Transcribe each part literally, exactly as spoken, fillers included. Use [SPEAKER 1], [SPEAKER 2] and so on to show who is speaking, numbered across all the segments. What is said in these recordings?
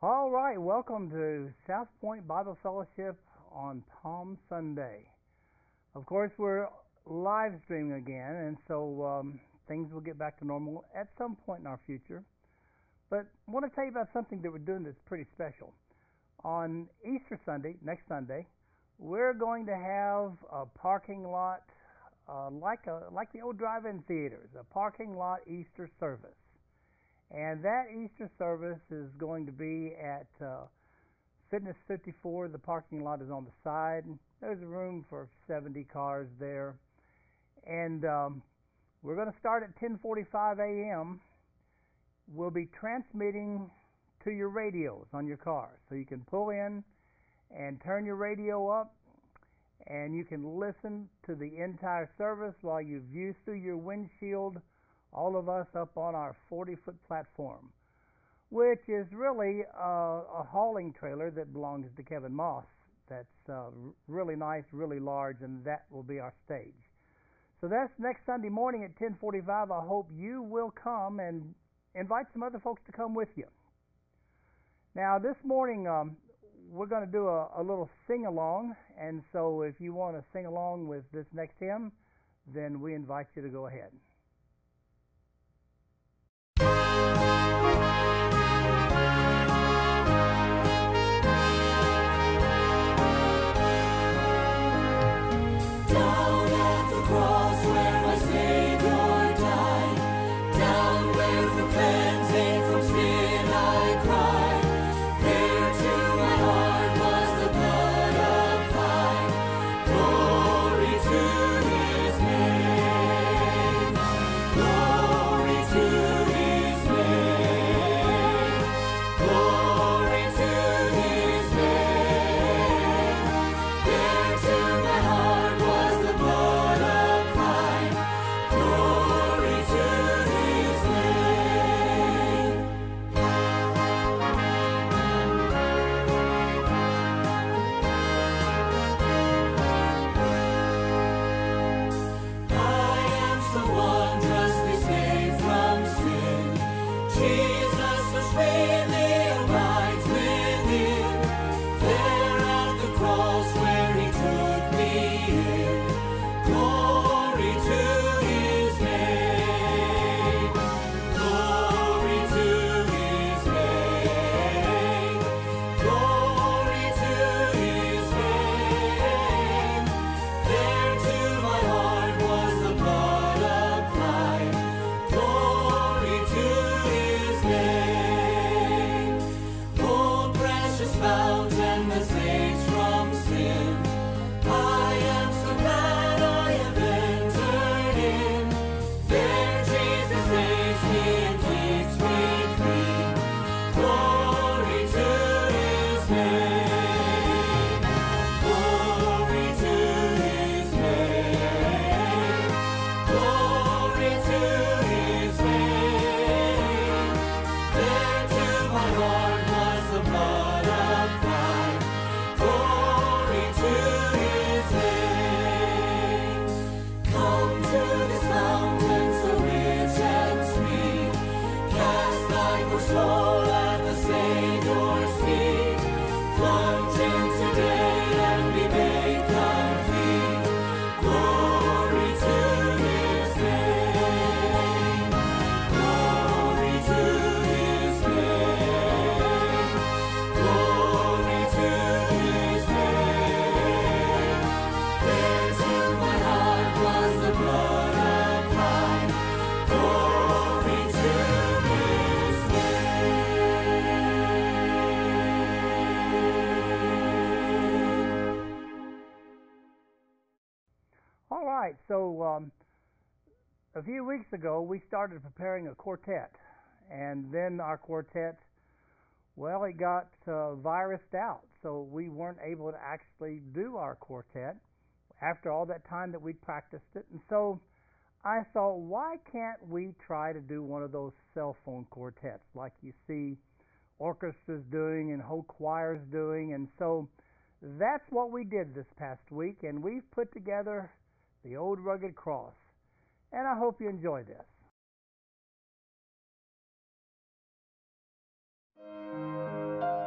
[SPEAKER 1] All right, welcome to SouthPointe Bible Fellowship on Palm Sunday. Of course, we're live streaming again, and so um, things will get back to normal at some point in our future. But I want to tell you about something that we're doing that's pretty special. On Easter Sunday, next Sunday, we're going to have a parking lot uh, like a like the old drive-in theaters, a parking lot Easter service. And that Easter service is going to be at uh, Fitness fifty-four. The parking lot is on the side. There's room for seventy cars there. And um, we're going to start at ten forty-five a.m. We'll be transmitting to your radios on your car. So you can pull in and turn your radio up, and you can listen to the entire service while you view through your windshield all of us up on our forty-foot platform, which is really uh, a hauling trailer that belongs to Kevin Moss. That's uh, really nice, really large, and that will be our stage. So that's next Sunday morning at ten forty-five. I hope you will come and invite some other folks to come with you. Now, this morning um, we're going to do a, a little sing-along, and so if you want to sing along with this next hymn, then we invite you to go ahead. So um, a few weeks ago, we started preparing a quartet, and then our quartet, well, it got uh, virused out, so we weren't able to actually do our quartet after all that time that we'd practiced it. And so I thought, why can't we try to do one of those cell phone quartets like you see orchestras doing and whole choirs doing? And so that's what we did this past week, and we've put together the Old Rugged Cross, and I hope you enjoy this.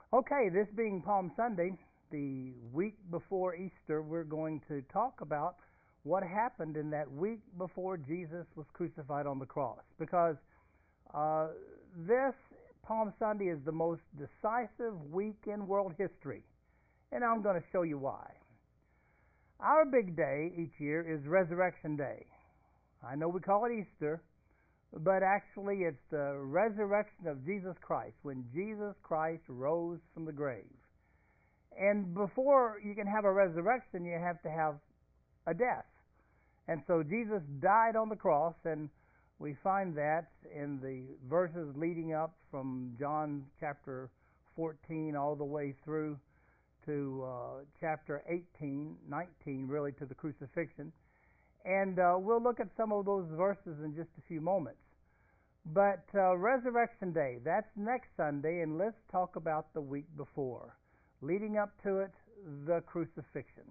[SPEAKER 1] Okay, this being Palm Sunday, the week before Easter, we're going to talk about what happened in that week before Jesus was crucified on the cross. Because uh, this Palm Sunday is the most decisive week in world history. And I'm going to show you why. Our big day each year is Resurrection Day. I know we call it Easter, but actually it's the resurrection of Jesus Christ, when Jesus Christ rose from the grave. And before you can have a resurrection, you have to have a death. And so Jesus died on the cross, and we find that in the verses leading up from John chapter fourteen all the way through to uh, chapter eighteen, nineteen, really to the crucifixion. And uh, we'll look at some of those verses in just a few moments. But uh, Resurrection Day, that's next Sunday, and let's talk about the week before. Leading up to it, the crucifixion.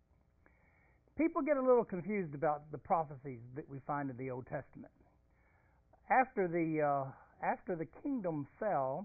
[SPEAKER 1] People get a little confused about the prophecies that we find in the Old Testament. After the uh, after the kingdom fell,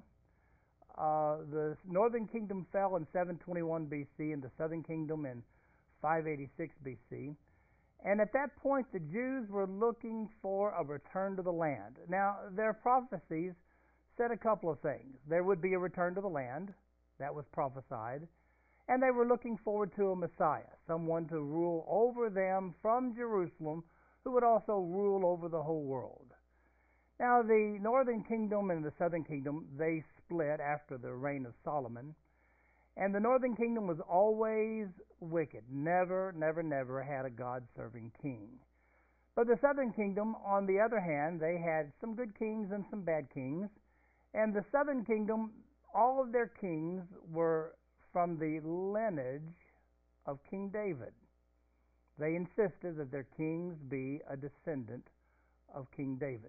[SPEAKER 1] uh, the northern kingdom fell in seven twenty-one B C and the southern kingdom in five eighty-six B C. And at that point, the Jews were looking for a return to the land. Now, their prophecies said a couple of things. There would be a return to the land. That was prophesied. And they were looking forward to a Messiah, someone to rule over them from Jerusalem, who would also rule over the whole world. Now, the northern kingdom and the southern kingdom, they split after the reign of Solomon. And the northern kingdom was always wicked, never, never, never had a God-serving king. But the southern kingdom, on the other hand, they had some good kings and some bad kings. And the southern kingdom, all of their kings were from the lineage of King David. They insisted that their kings be a descendant of King David.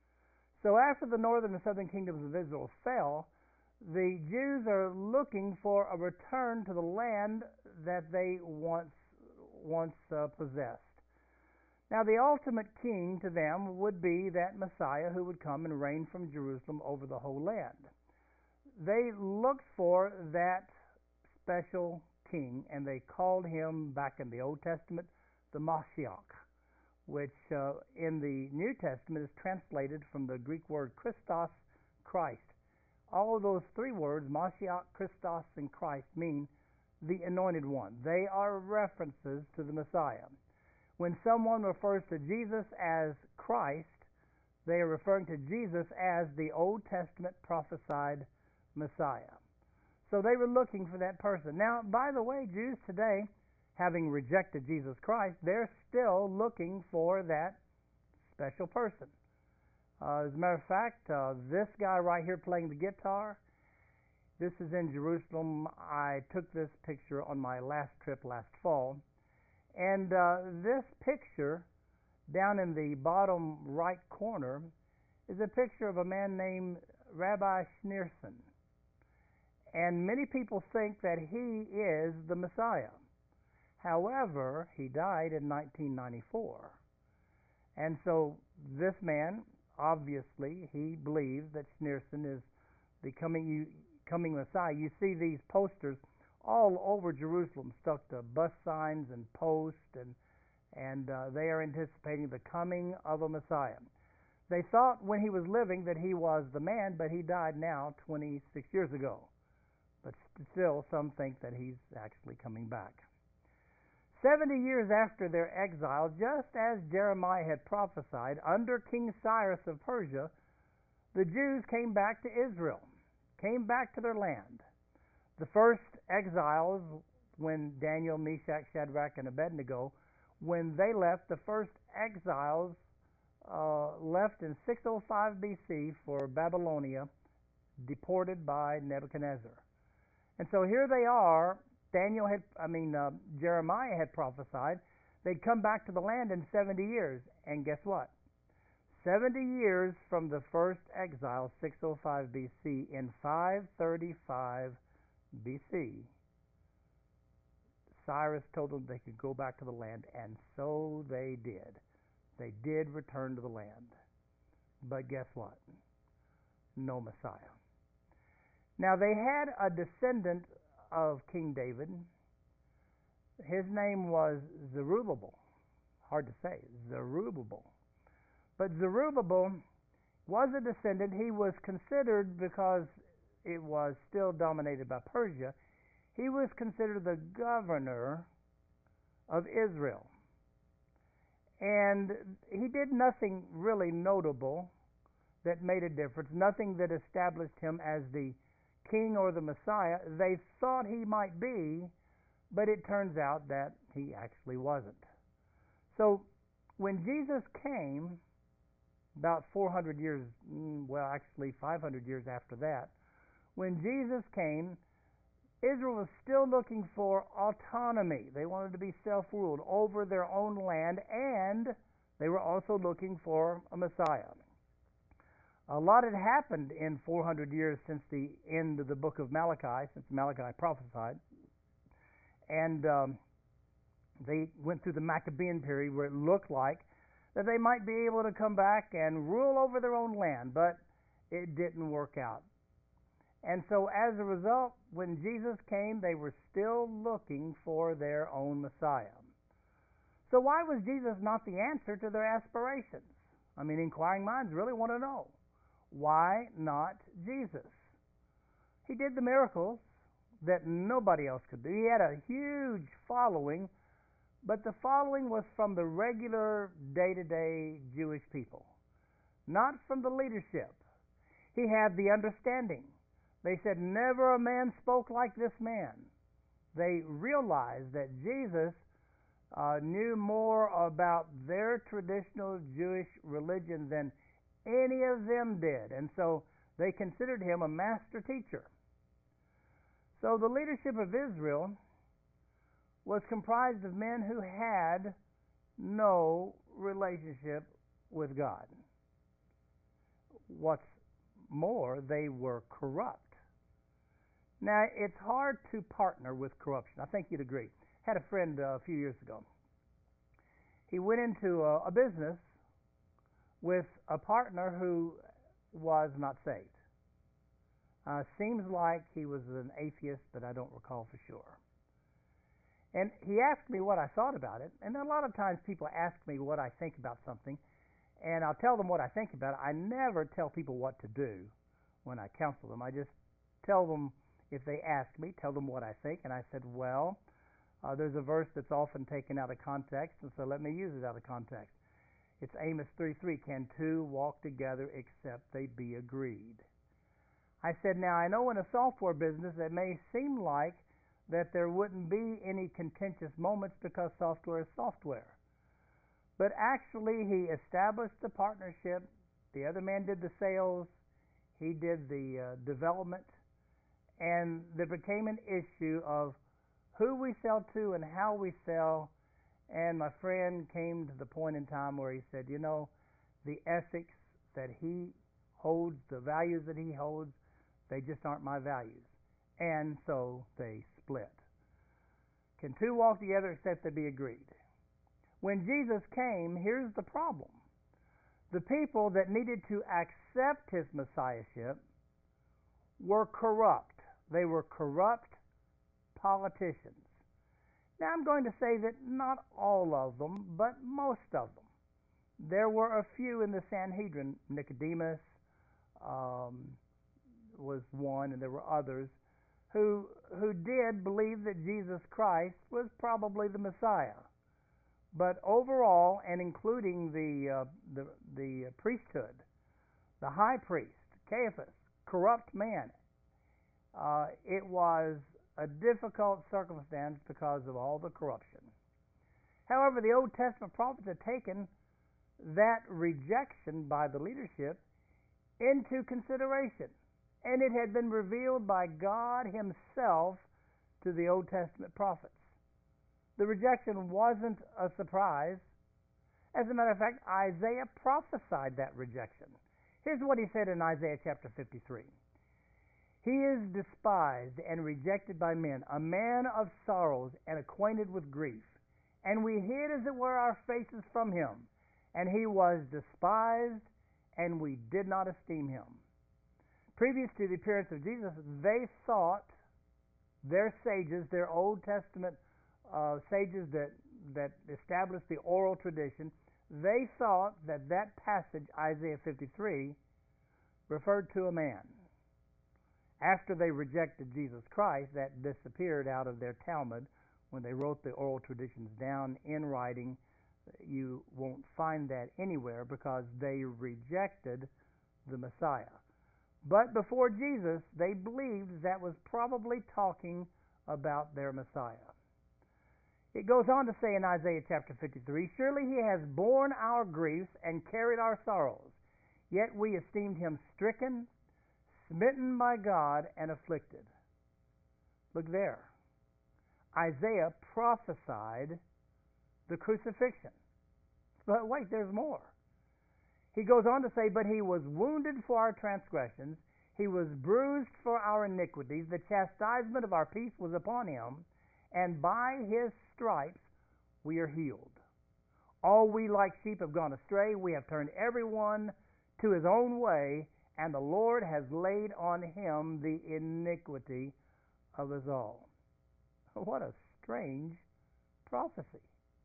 [SPEAKER 1] So after the northern and southern kingdoms of Israel fell, the Jews are looking for a return to the land that they once once uh, possessed. Now, the ultimate king to them would be that Messiah who would come and reign from Jerusalem over the whole land. They looked for that special king, and they called him, back in the Old Testament, the Mashiach, which uh, in the New Testament is translated from the Greek word Christos, Christ. All of those three words, Mashiach, Christos, and Christ, mean the anointed one. They are references to the Messiah. When someone refers to Jesus as Christ, they are referring to Jesus as the Old Testament prophesied Messiah. So they were looking for that person. Now, by the way, Jews today, having rejected Jesus Christ, they're still looking for that special person. Uh, as a matter of fact, uh, this guy right here playing the guitar, this is in Jerusalem. I took this picture on my last trip last fall. And uh, this picture, down in the bottom right corner, is a picture of a man named Rabbi Schneerson. And many people think that he is the Messiah. However, he died in nineteen ninety-four. And so this man, obviously, he believes that Schneerson is the coming, coming Messiah. You see these posters all over Jerusalem, stuck to bus signs and posts, and and uh, they are anticipating the coming of a Messiah. They thought when he was living that he was the man, but he died now twenty-six years ago. But still, some think that he's actually coming back. Seventy years after their exile, just as Jeremiah had prophesied, under King Cyrus of Persia, the Jews came back to Israel, came back to their land. The first exiles, when Daniel, Meshach, Shadrach, and Abednego, when they left, the first exiles uh, left in six oh five B C for Babylonia, deported by Nebuchadnezzar. And so here they are. Daniel had, I mean, uh, Jeremiah had prophesied they'd come back to the land in seventy years. And guess what? seventy years from the first exile, six oh five B C, in five thirty-five B C, Cyrus told them they could go back to the land, and so they did. They did return to the land. But guess what? No Messiah. Now they had a descendant of King David. His name was Zerubbabel. Hard to say, Zerubbabel. But Zerubbabel was a descendant. He was considered, because it was still dominated by Persia, he was considered the governor of Israel. And he did nothing really notable that made a difference, nothing that established him as the king or the Messiah. They thought he might be, but it turns out that he actually wasn't. So when Jesus came, about four hundred years, well, actually five hundred years after that, when Jesus came, Israel was still looking for autonomy. They wanted to be self-ruled over their own land, and they were also looking for a Messiah. A lot had happened in four hundred years since the end of the book of Malachi, since Malachi prophesied. And um, they went through the Maccabean period where it looked like that they might be able to come back and rule over their own land, but it didn't work out. And so as a result, when Jesus came, they were still looking for their own Messiah. So why was Jesus not the answer to their aspirations? I mean, inquiring minds really want to know. Why not Jesus? He did the miracles that nobody else could do. He had a huge following, but the following was from the regular day-to-day Jewish people, not from the leadership. He had the understanding. They said, never a man spoke like this man. They realized that Jesus uh, knew more about their traditional Jewish religion than any of them did, and so they considered him a master teacher. So the leadership of Israel was comprised of men who had no relationship with God. What's more, they were corrupt. Now, it's hard to partner with corruption. I think you'd agree. I had a friend uh, a few years ago. He went into a, a business with a partner who was not saved. Uh, seems like he was an atheist, but I don't recall for sure. And he asked me what I thought about it. And a lot of times people ask me what I think about something, and I'll tell them what I think about it. I never tell people what to do when I counsel them. I just tell them, if they ask me, tell them what I think. And I said, well, uh, there's a verse that's often taken out of context, and so let me use it out of context. It's Amos three three. Can two walk together except they be agreed? I said, now I know in a software business it may seem like that there wouldn't be any contentious moments because software is software. But actually he established the partnership. The other man did the sales. He did the uh, development. And there became an issue of who we sell to and how we sell. And my friend came to the point in time where he said, you know, the ethics that he holds, the values that he holds, they just aren't my values. And so they split. Can two walk together except they be agreed? When Jesus came, here's the problem. The people that needed to accept his messiahship were corrupt. They were corrupt politicians. Now I'm going to say that not all of them, but most of them. There were a few in the Sanhedrin. Nicodemus um, was one, and there were others who who did believe that Jesus Christ was probably the Messiah. But overall, and including the uh, the the priesthood, the high priest, Caiaphas, corrupt man, uh, it was a difficult circumstance because of all the corruption. However, the Old Testament prophets had taken that rejection by the leadership into consideration, and it had been revealed by God himself to the Old Testament prophets. The rejection wasn't a surprise. As a matter of fact, Isaiah prophesied that rejection. Here's what he said in Isaiah chapter fifty-three. He is despised and rejected by men, a man of sorrows and acquainted with grief. And we hid, as it were, our faces from him. And he was despised, and we did not esteem him. Previous to the appearance of Jesus, they thought, their sages, their Old Testament uh, sages that, that established the oral tradition, they thought that that passage, Isaiah fifty-three, referred to a man. After they rejected Jesus Christ, that disappeared out of their Talmud. When they wrote the oral traditions down in writing, you won't find that anywhere because they rejected the Messiah. But before Jesus, they believed that was probably talking about their Messiah. It goes on to say in Isaiah chapter fifty-three, "Surely he has borne our griefs and carried our sorrows, yet we esteemed him stricken, smitten by God, and afflicted." Look there. Isaiah prophesied the crucifixion. But wait, there's more. He goes on to say, "But he was wounded for our transgressions, he was bruised for our iniquities, the chastisement of our peace was upon him, and by his stripes we are healed. All we like sheep have gone astray, we have turned every one to his own way, and the Lord has laid on him the iniquity of us all." What a strange prophecy.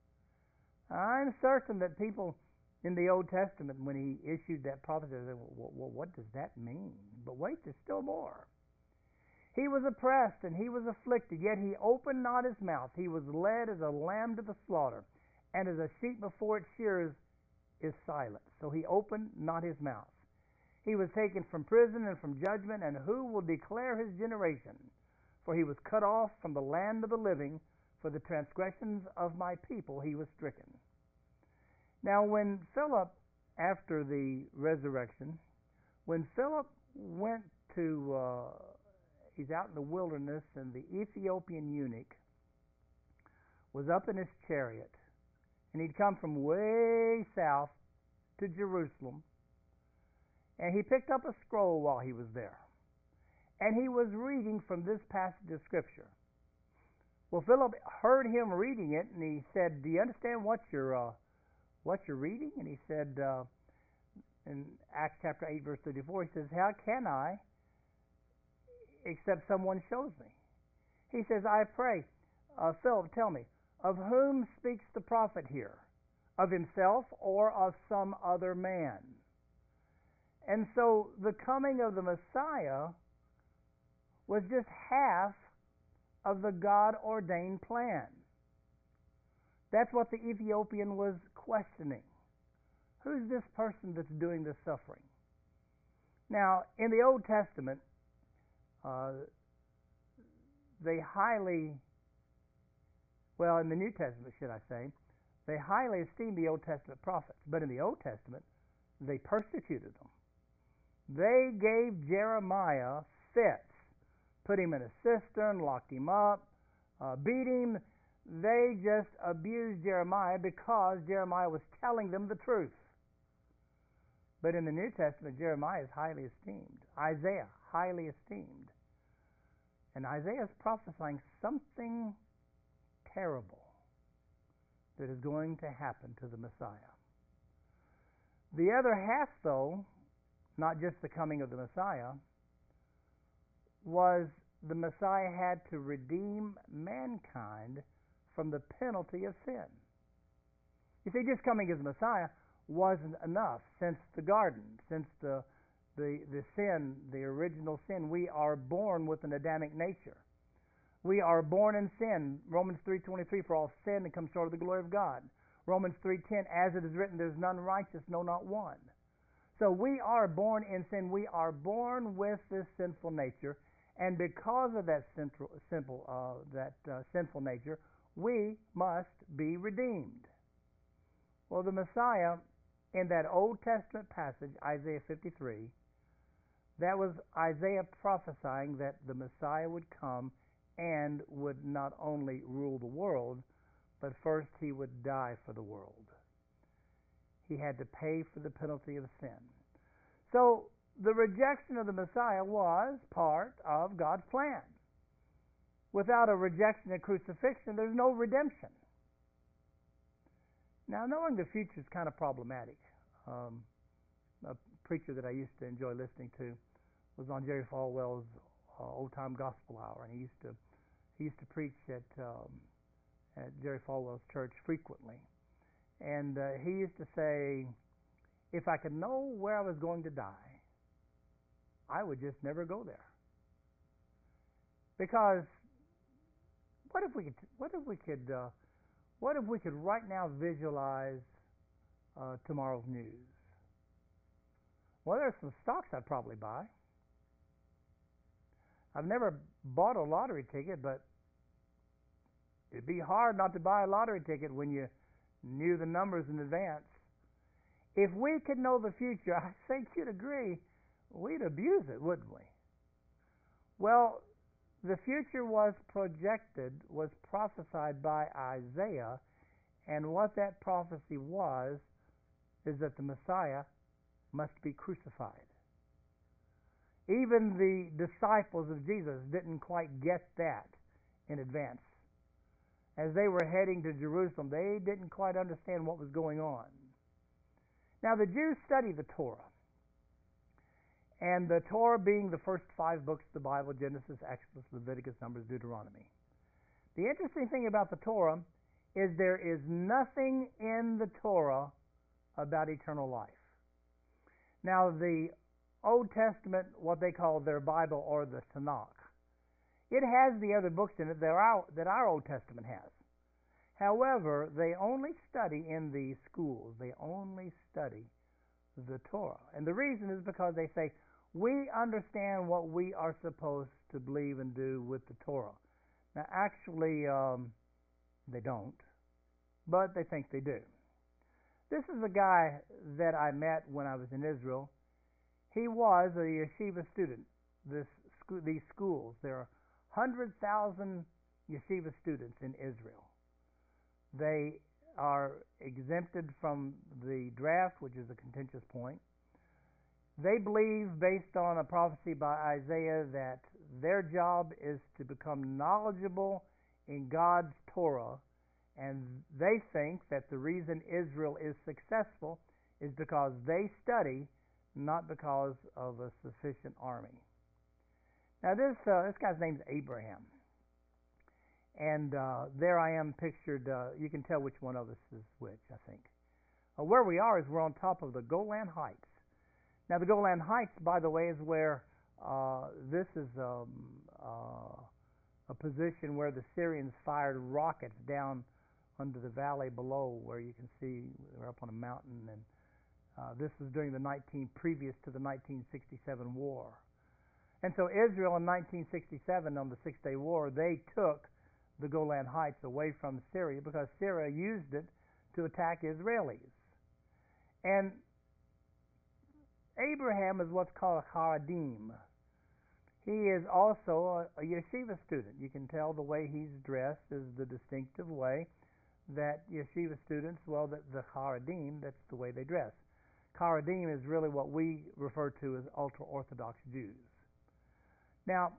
[SPEAKER 1] I'm certain that people in the Old Testament, when he issued that prophecy, they said, well, what does that mean? But wait, there's still more. "He was oppressed and he was afflicted, yet he opened not his mouth. He was led as a lamb to the slaughter, and as a sheep before its shearers is silent. So he opened not his mouth. He was taken from prison and from judgment, and who will declare his generation? For he was cut off from the land of the living. For the transgressions of my people he was stricken." Now when Philip, after the resurrection, when Philip went to, uh, he's out in the wilderness, and the Ethiopian eunuch was up in his chariot, and he'd come from way south to Jerusalem, and he picked up a scroll while he was there, and he was reading from this passage of Scripture. Well, Philip heard him reading it, and he said, "Do you understand what you're uh, what you're reading?" And he said, uh, in Acts chapter eight, verse thirty-four, he says, "How can I, except someone shows me?" He says, "I pray, uh, Philip, tell me, of whom speaks the prophet here? Of himself or of some other man?" And so the coming of the Messiah was just half of the God-ordained plan. That's what the Ethiopian was questioning. Who's this person that's doing this suffering? Now, in the Old Testament, uh, they highly, well, in the New Testament, should I say, they highly esteemed the Old Testament prophets. But in the Old Testament, they persecuted them. They gave Jeremiah fits. Put him in a cistern, locked him up, uh, beat him. They just abused Jeremiah because Jeremiah was telling them the truth. But in the New Testament, Jeremiah is highly esteemed. Isaiah, highly esteemed. And Isaiah is prophesying something terrible that is going to happen to the Messiah. The other half, though, not just the coming of the Messiah, was the Messiah had to redeem mankind from the penalty of sin. You see, just coming as Messiah wasn't enough. Since the garden, since the, the, the sin, the original sin, we are born with an Adamic nature. We are born in sin. Romans three twenty-three, "For all sin and come short of the glory of God." Romans three ten, "As it is written, there's none righteous, no, not one." So we are born in sin. We are born with this sinful nature. And because of that central, simple, uh, that uh, sinful nature, we must be redeemed. Well, the Messiah, in that Old Testament passage, Isaiah fifty-three, that was Isaiah prophesying that the Messiah would come and would not only rule the world, but first he would die for the world. He had to pay for the penalty of sin. So, the rejection of the Messiah was part of God's plan. Without a rejection and crucifixion, there's no redemption. Now, knowing the future is kind of problematic. Um, a preacher that I used to enjoy listening to was on Jerry Falwell's uh, Old Time Gospel Hour, and he used to he used to preach at um, at Jerry Falwell's church frequently. And uh, he used to say, if I could know where I was going to die, I would just never go there. Because what if we could? What if we could? Uh, what if we could right now visualize uh, tomorrow's news? Well, there's some stocks I'd probably buy. I've never bought a lottery ticket, but it'd be hard not to buy a lottery ticket when you knew the numbers in advance. If we could know the future, I think you'd agree, we'd abuse it, wouldn't we? Well, the future was projected, was prophesied by Isaiah, and what that prophecy was is that the Messiah must be crucified. Even the disciples of Jesus didn't quite get that in advance. As they were heading to Jerusalem, they didn't quite understand what was going on. Now, the Jews study the Torah. And the Torah being the first five books of the Bible, Genesis, Exodus, Leviticus, Numbers, Deuteronomy. The interesting thing about the Torah is there is nothing in the Torah about eternal life. Now, the Old Testament, what they call their Bible or the Tanakh, it has the other books in it that our, that our Old Testament has. However, they only study in the schools. They only study the Torah. And the reason is because they say, we understand what we are supposed to believe and do with the Torah. Now, actually, um, they don't, but they think they do. This is a guy that I met when I was in Israel. He was a yeshiva student. This these schools, there are one hundred thousand yeshiva students in Israel. They are exempted from the draft, which is a contentious point. They believe, based on a prophecy by Isaiah, that their job is to become knowledgeable in God's Torah, and they think that the reason Israel is successful is because they study, not because of a sufficient army. Now, this uh, this guy's name's Abraham. And uh, there I am pictured. Uh, you can tell which one of us is which, I think. Uh, where we are is we're on top of the Golan Heights. Now, the Golan Heights, by the way, is where uh, this is um, uh, a position where the Syrians fired rockets down under the valley below, where you can see we're up on a mountain. And uh, this was during the nineteen previous to the nineteen sixty-seven war. And so Israel in nineteen sixty-seven, on the Six-Day War, they took the Golan Heights away from Syria because Syria used it to attack Israelis. And Abraham is what's called a Haredim. He is also a, a yeshiva student. You can tell the way he's dressed is the distinctive way that yeshiva students, well, the, the Haredim, that's the way they dress. Haredim is really what we refer to as ultra-Orthodox Jews. Now,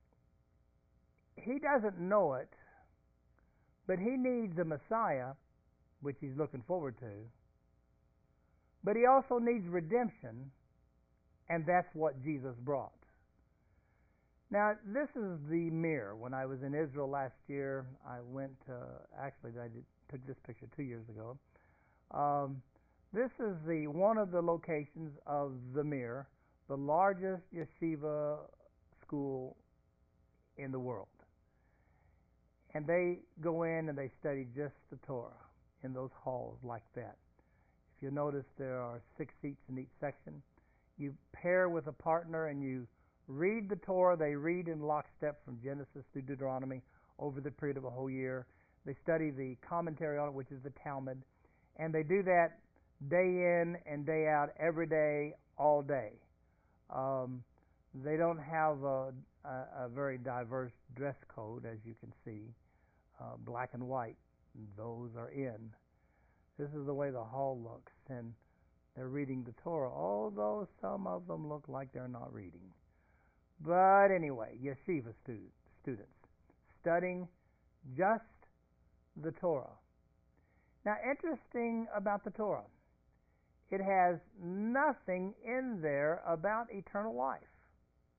[SPEAKER 1] he doesn't know it, but he needs a Messiah, which he's looking forward to. But he also needs redemption, and that's what Jesus brought. Now, this is the mirror. When I was in Israel last year, I went to, actually, I did, took this picture two years ago. Um, this is the one of the locations of the mirror, the largest yeshiva school in the world. And they go in and they study just the Torah in those halls like that. If you notice, there are six seats in each section. You pair with a partner and you read the Torah. They read in lockstep from Genesis through Deuteronomy over the period of a whole year. They study the commentary on it, which is the Talmud. And they do that day in and day out, every day, all day. Um, they don't have a, a, a very diverse dress code, as you can see. Uh, black and white, those are in. This is the way the hall looks, and they're reading the Torah, although some of them look like they're not reading. But anyway, yeshiva students, students studying just the Torah. Now, interesting about the Torah, it has nothing in there about eternal life.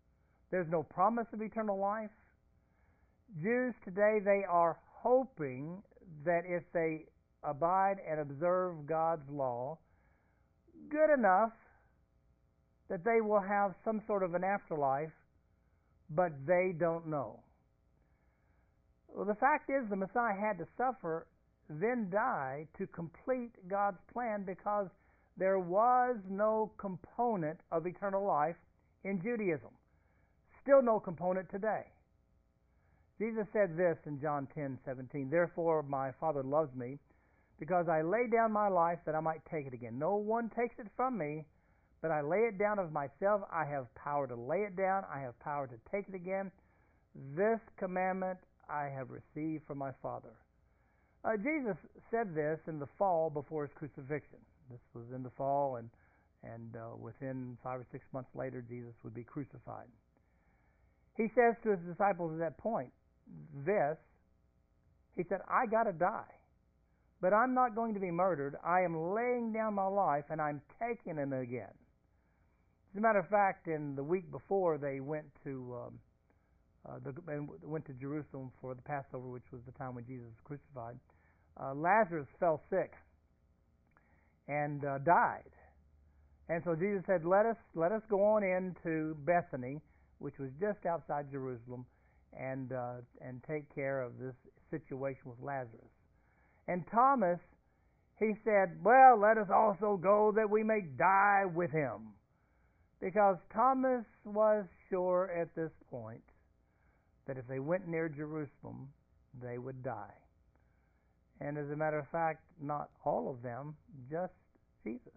[SPEAKER 1] There's no promise of eternal life. Jews today, they are hoping that if they abide and observe God's law good enough, that they will have some sort of an afterlife, but they don't know. Well, the fact is, the Messiah had to suffer, then die to complete God's plan, because there was no component of eternal life in Judaism. Still no component today. Jesus said this in John ten seventeen, "Therefore my Father loves me, because I lay down my life that I might take it again. No one takes it from me, but I lay it down of myself. I have power to lay it down. I have power to take it again. This commandment I have received from my Father." Uh, Jesus said this in the fall before his crucifixion. This was in the fall, and and uh, within five or six months later, Jesus would be crucified. He says to his disciples at that point, this, he said, "I got to die, but I'm not going to be murdered. I am laying down my life, and I'm taking it again." As a matter of fact, in the week before, they went to um, uh, the, went to Jerusalem for the Passover, which was the time when Jesus was crucified. Uh, Lazarus fell sick and uh, died, and so Jesus said, "Let us let us go on into Bethany," which was just outside Jerusalem, and uh, and take care of this situation with Lazarus. And Thomas, he said, "Well, let us also go that we may die with him," because Thomas was sure at this point that if they went near Jerusalem, they would die. And as a matter of fact, not all of them, just Jesus.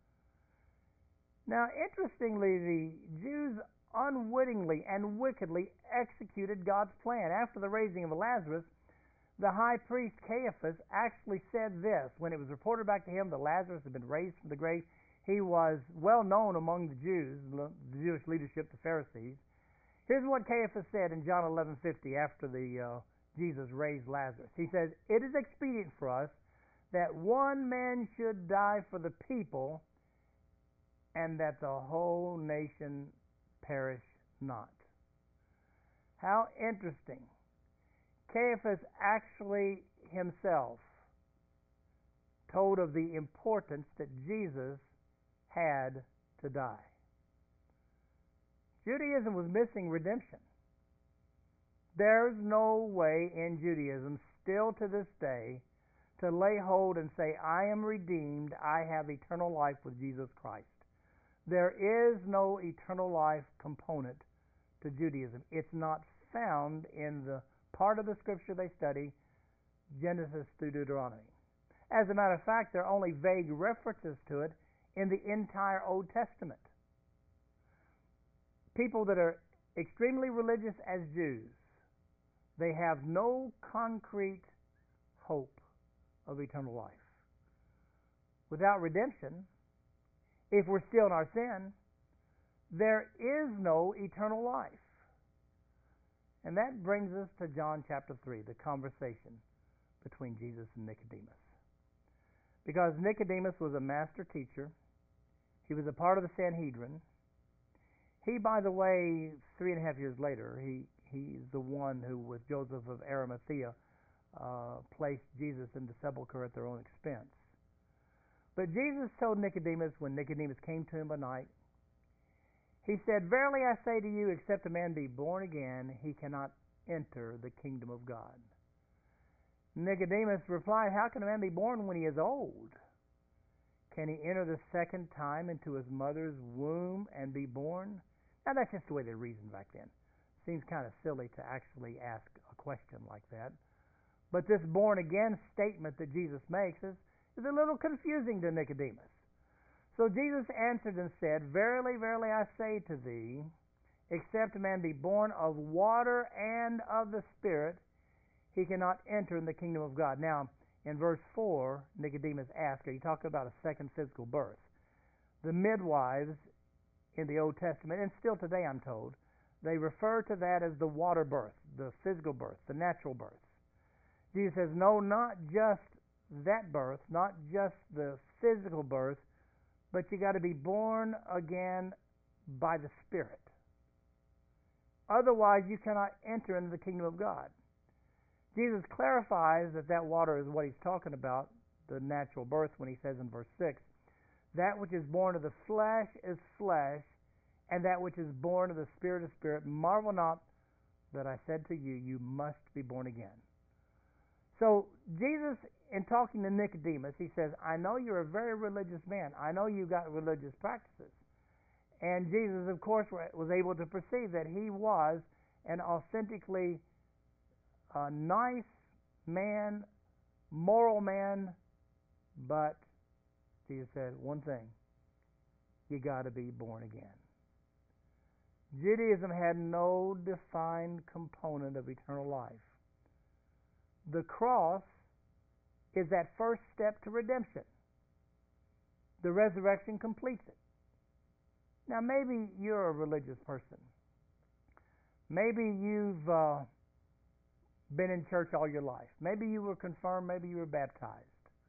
[SPEAKER 1] Now, interestingly, the Jews unwittingly and wickedly executed God's plan. After the raising of Lazarus, the high priest Caiaphas actually said this. When it was reported back to him that Lazarus had been raised from the grave, he was well known among the Jews, the Jewish leadership, the Pharisees. Here's what Caiaphas said in John eleven fifty after the uh, Jesus raised Lazarus. He says, "It is expedient for us that one man should die for the people, and that the whole nation perish not." How interesting. Caiaphas actually himself told of the importance that Jesus had to die. Judaism was missing redemption. There's no way in Judaism, still to this day, to lay hold and say, "I am redeemed, I have eternal life with Jesus Christ." There is no eternal life component to Judaism. It's not found in the part of the scripture they study, Genesis through Deuteronomy. As a matter of fact, there are only vague references to it in the entire Old Testament. People that are extremely religious as Jews, they have no concrete hope of eternal life. Without redemption, if we're still in our sin, there is no eternal life. And that brings us to John chapter three, the conversation between Jesus and Nicodemus. Because Nicodemus was a master teacher, he was a part of the Sanhedrin. He, by the way, three and a half years later, he he's the one who, with Joseph of Arimathea, uh, placed Jesus in the sepulchre at their own expense. But Jesus told Nicodemus, when Nicodemus came to him by night, he said, "Verily I say to you, except a man be born again, he cannot enter the kingdom of God." Nicodemus replied, "How can a man be born when he is old? Can he enter the second time into his mother's womb and be born?" Now that's just the way they reasoned back then. Seems kind of silly to actually ask a question like that. But this born again statement that Jesus makes is, is a little confusing to Nicodemus. So Jesus answered and said, "Verily, verily, I say to thee, except a man be born of water and of the Spirit, he cannot enter in the kingdom of God." Now, in verse four, Nicodemus asked, are you talking about a second physical birth? The midwives in the Old Testament, and still today I'm told, they refer to that as the water birth, the physical birth, the natural birth. Jesus says, no, not just that birth, not just the physical birth, but you got to be born again by the Spirit. Otherwise, you cannot enter into the kingdom of God. Jesus clarifies that that water is what he's talking about, the natural birth, when he says in verse six, that which is born of the flesh is flesh, and that which is born of the Spirit is spirit. Marvel not that I said to you, you must be born again. So Jesus, in talking to Nicodemus, he says, I know you're a very religious man. I know you've got religious practices. And Jesus, of course, was able to perceive that he was an authentically uh, nice man, moral man, but Jesus said one thing, you got to be born again. Judaism had no defined component of eternal life. The cross is that first step to redemption. The resurrection completes it. Now, maybe you're a religious person. Maybe you've uh, been in church all your life. Maybe you were confirmed. Maybe you were baptized.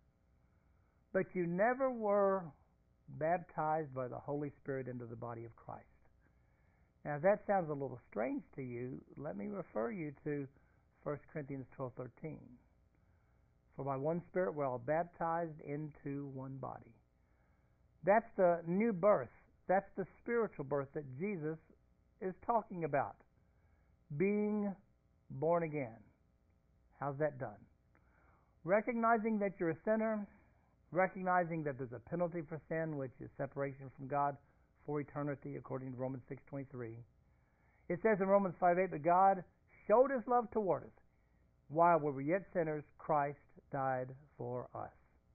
[SPEAKER 1] But you never were baptized by the Holy Spirit into the body of Christ. Now, if that sounds a little strange to you, let me refer you to First Corinthians twelve thirteen. For by one Spirit we're all baptized into one body. That's the new birth. That's the spiritual birth that Jesus is talking about. Being born again. How's that done? Recognizing that you're a sinner, recognizing that there's a penalty for sin, which is separation from God for eternity, according to Romans six twenty-three. It says in Romans five eight, but God showed his love toward us. While we were yet sinners, Christ died for us.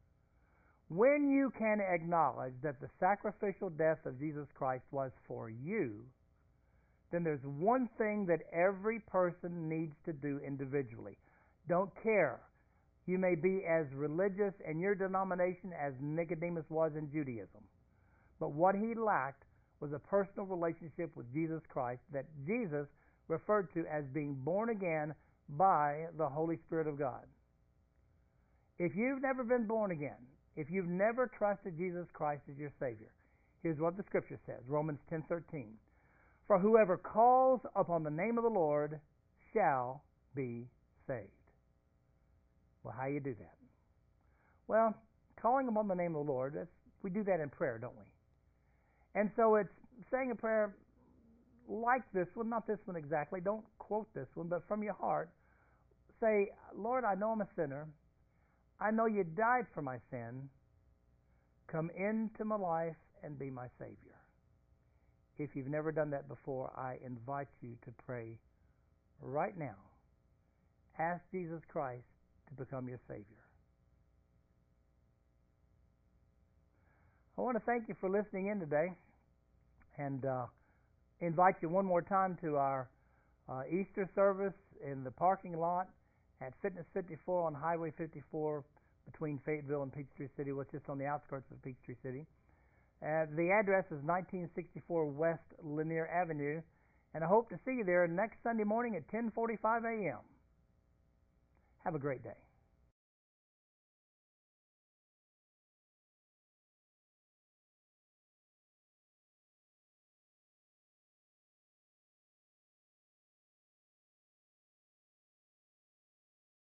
[SPEAKER 1] When you can acknowledge that the sacrificial death of Jesus Christ was for you, then there's one thing that every person needs to do individually. Don't care. You may be as religious in your denomination as Nicodemus was in Judaism. But what he lacked was a personal relationship with Jesus Christ that Jesus referred to as being born again by the Holy Spirit of God. If you've never been born again, if you've never trusted Jesus Christ as your Savior, here's what the Scripture says, Romans ten thirteen. For whoever calls upon the name of the Lord shall be saved. Well, how do you do that? Well, calling upon the name of the Lord, that's, we do that in prayer, don't we? And so it's saying a prayer like this one, not this one exactly, don't quote this one, but from your heart, say, Lord, I know I'm a sinner. I know you died for my sin. Come into my life and be my Savior. If you've never done that before, I invite you to pray right now. Ask Jesus Christ to become your Savior. I want to thank you for listening in today and uh, invite you one more time to our uh, Easter service in the parking lot at Fitness fifty-four on Highway fifty-four between Fayetteville and Peachtree City, which is just on the outskirts of Peachtree City. Uh, the address is nineteen sixty-four West Lanier Avenue, and I hope to see you there next Sunday morning at ten forty-five a.m. Have a great day.